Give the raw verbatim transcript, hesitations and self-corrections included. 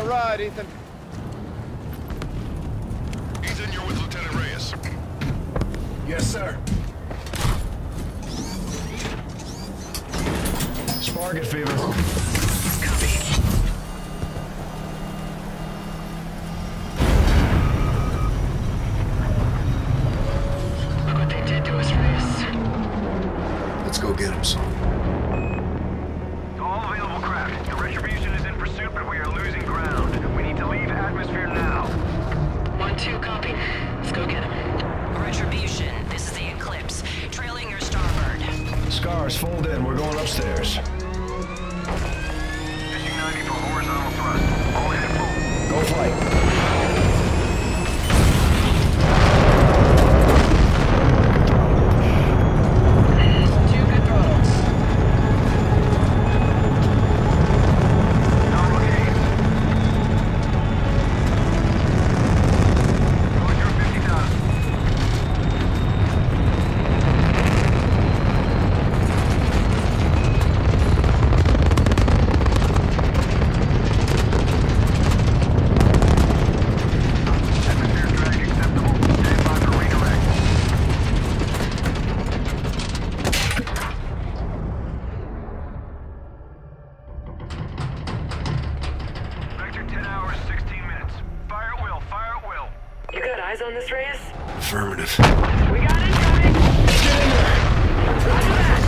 All right, Ethan. Ethan, you're with Lieutenant Reyes. Yes, sir. Sparget fever. Copy. Look what they did to us, Reyes. Let's go get him, son. To all available craft, your retribution is in pursuit, but we are losing ground. We need to leave atmosphere now. One, two, copy. Let's go get him. Retribution, this is the Eclipse. Trailing your starboard. Scars, fold in. We're going upstairs. Fishing ninety for horizontal thrust. All hands full. Go flight. Two good throttles. Nominal gain. Going through fifty thousand. Atmosphere drag acceptable. Stand by for redirect. Vector ten hours, sixteen minutes. Fire at will, fire at will. You got eyes on this, Reyes? Affirmative. We got incoming! Get in there! Roger that!